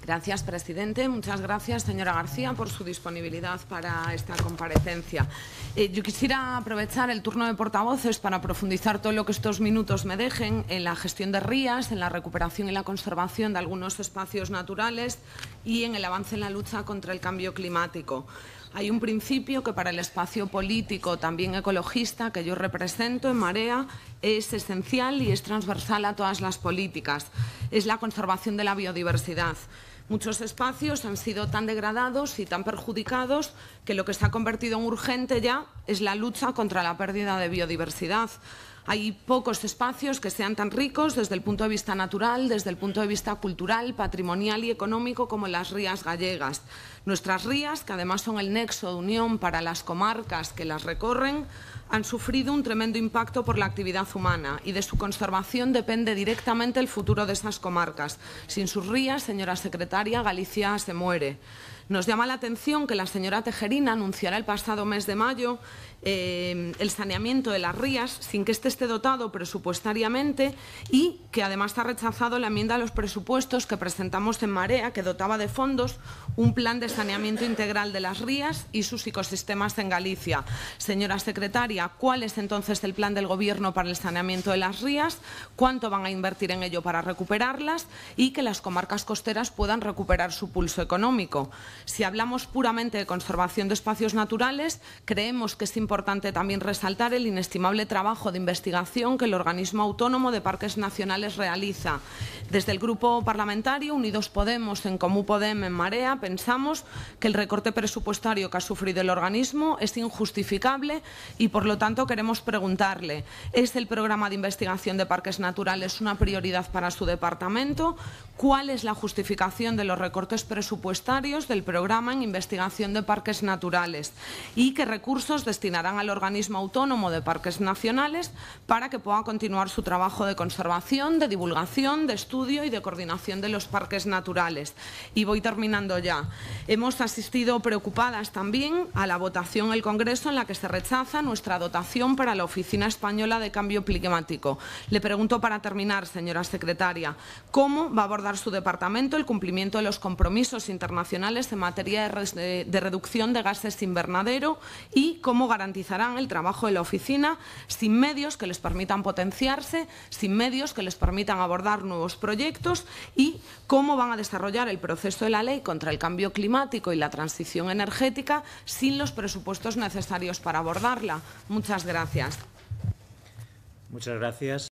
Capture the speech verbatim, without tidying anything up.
Gracias, presidente. Muchas gracias, señora García, por su disponibilidad para esta comparecencia. Eh, yo quisiera aprovechar el turno de portavoces para profundizar todo lo que estos minutos me dejen en la gestión de rías, en la recuperación y la conservación de algunos espacios naturales y en el avance en la lucha contra el cambio climático. Hay un principio que para el espacio político, también ecologista, que yo represento en Marea, es esencial y es transversal a todas las políticas. Es la conservación de la biodiversidad. Muchos espacios han sido tan degradados y tan perjudicados que lo que se ha convertido en urgente ya es la lucha contra la pérdida de biodiversidad. Hay pocos espacios que sean tan ricos desde el punto de vista natural, desde el punto de vista cultural, patrimonial y económico como las rías gallegas. Nuestras rías, que además son el nexo de unión para las comarcas que las recorren, han sufrido un tremendo impacto por la actividad humana y de su conservación depende directamente el futuro de esas comarcas. Sin sus rías, señora secretaria, Galicia se muere. Nos llama la atención que la señora Tejerina anunciara el pasado mes de mayo eh, el saneamiento de las rías sin que éste esté dotado presupuestariamente y que además ha rechazado la enmienda a los presupuestos que presentamos en Marea, que dotaba de fondos un plan de saneamiento integral de las rías y sus ecosistemas en Galicia. Señora secretaria, ¿cuál es entonces el plan del Gobierno para el saneamiento de las rías? ¿Cuánto van a invertir en ello para recuperarlas y que las comarcas costeras puedan recuperar su pulso económico? Si hablamos puramente de conservación de espacios naturales, creemos que es importante también resaltar el inestimable trabajo de investigación que el organismo autónomo de parques nacionales realiza. Desde el Grupo Parlamentario Unidos Podemos, en Comú Podem, en Marea, pensamos que el recorte presupuestario que ha sufrido el organismo es injustificable y, por lo tanto, queremos preguntarle, ¿es el programa de investigación de parques naturales una prioridad para su departamento? ¿Cuál es la justificación de los recortes presupuestarios del programa en investigación de parques naturales? ¿Y qué recursos destinarán al organismo autónomo de parques nacionales para que pueda continuar su trabajo de conservación, de divulgación, de estudio y de coordinación de los parques naturales? Y voy terminando ya. Hemos asistido preocupadas también a la votación en el Congreso en la que se rechaza nuestra dotación para la Oficina Española de Cambio Climático. Le pregunto para terminar, señora secretaria, ¿cómo va a abordar su departamento el cumplimiento de los compromisos internacionales en materia de, de reducción de gases invernadero y cómo garantizarán el trabajo de la oficina sin medios que les permitan potenciarse, sin medios que les permitan abordar nuevos proyectos y cómo van a desarrollar el proceso de la ley contra el cambio climático y la transición energética sin los presupuestos necesarios para abordarla? Muchas gracias. Muchas gracias.